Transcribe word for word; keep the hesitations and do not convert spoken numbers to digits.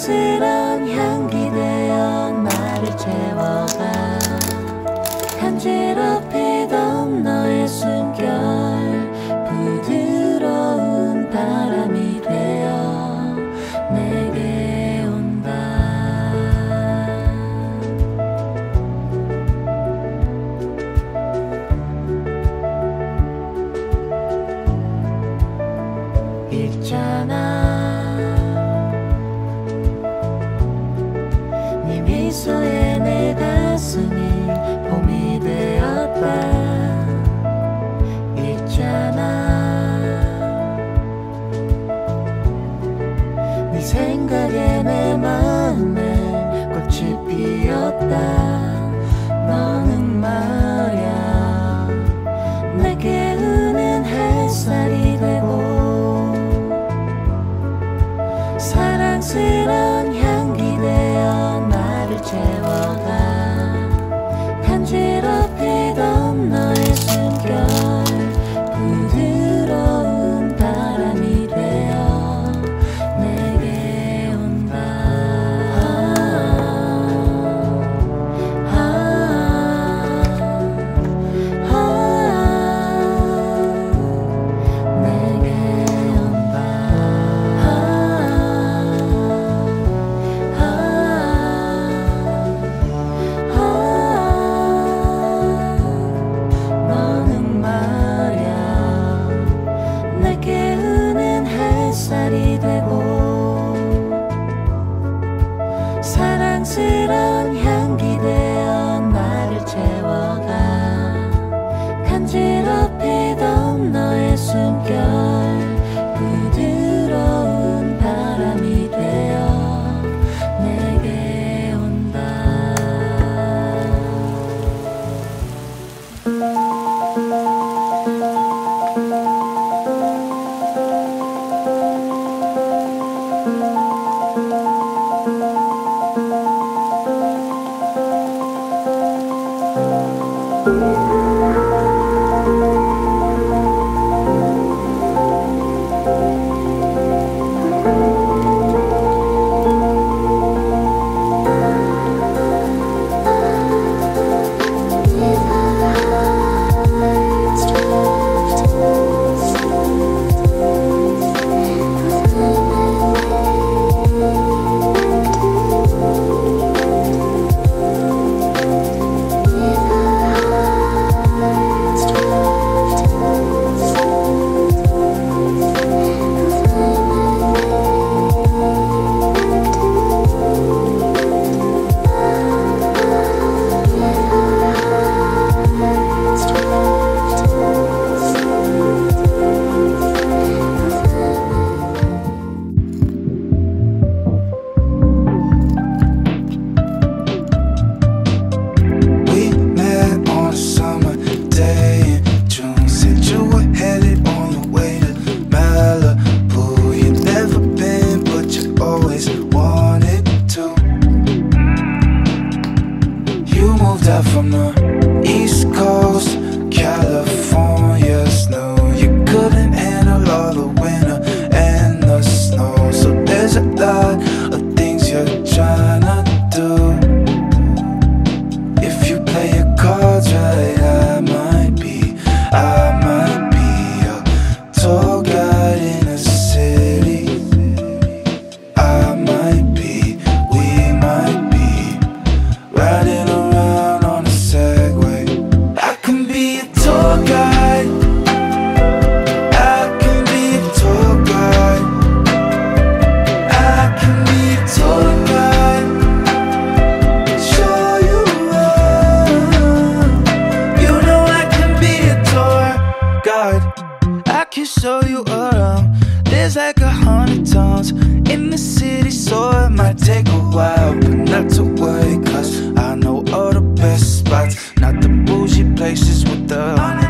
사랑스런 향기 되어 나를 채워가 간지럽히던 너의 숨결 부드러운 바람이 되어 내게 온다. 있잖아 네 미소에 내 가슴이 봄이 되었다. 있잖아 네 생각에 내 마음에 꽃이 피었다. 너는 말야 내게 우는 햇살이 되고 사랑스런 향기 되어 나를 채워가 간지럽히던 너의 숨결 부드러운 바람이 되어 내게 온다. 아, 아, 아, 내게 온다. 아, 너는 말야 내게 우는 햇살이 되고 사랑스런 향기 되어 나를 채워가 간지럽히던 너의 숨결 부드러운 바람이 되어 내게 온다. From the East Coast, California snow. You couldn't handle all the winter and the snow. So there's a lot of things you're trying to do. If you play your cards right, I might be, I might be a tour guide in a city. I might be, we might be riding around on a Segway. I can be a tour guide. I can be a tour guide. I can be a tour guide. Show you around. You know I can be a tour guide. I can show you around. There's like a hundred towns in the city, so it might take a while, but not to worry, cause I know all the best spots, not the bougie places with the